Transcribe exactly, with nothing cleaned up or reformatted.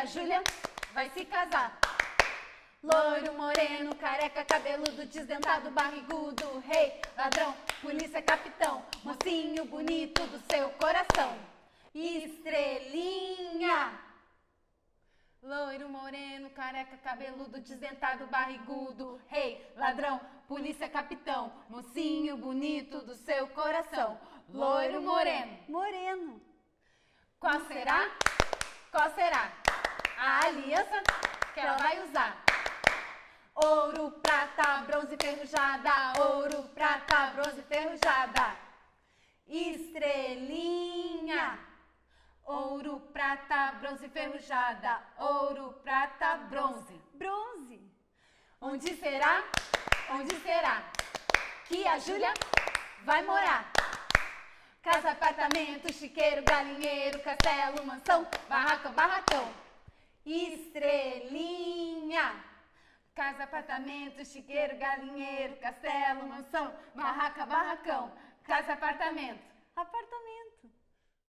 a Júlia vai se casar. Loiro, moreno, careca, cabeludo, desdentado, barrigudo, rei, ladrão, polícia, capitão, mocinho bonito do seu coração. Estrelinha. Loiro, moreno, careca, cabeludo, desdentado, barrigudo, rei, ladrão, polícia, capitão, mocinho bonito do seu coração. Loiro, moreno. Moreno. Qual será? Qual será a aliança que ela vai usar? Ouro, prata, bronze, ferrujada. Ouro, prata, bronze, ferrujada. Estrelinha. Ouro, prata, bronze, ferrujada. Ouro, prata, bronze. Bronze. Onde será? Onde será que a Júlia vai morar? Casa, apartamento, chiqueiro, galinheiro, castelo, mansão, barraca, barracão. Estrelinha. Casa, apartamento, chiqueiro, galinheiro, castelo, mansão, barraca, barracão. Casa, apartamento. Apartamento.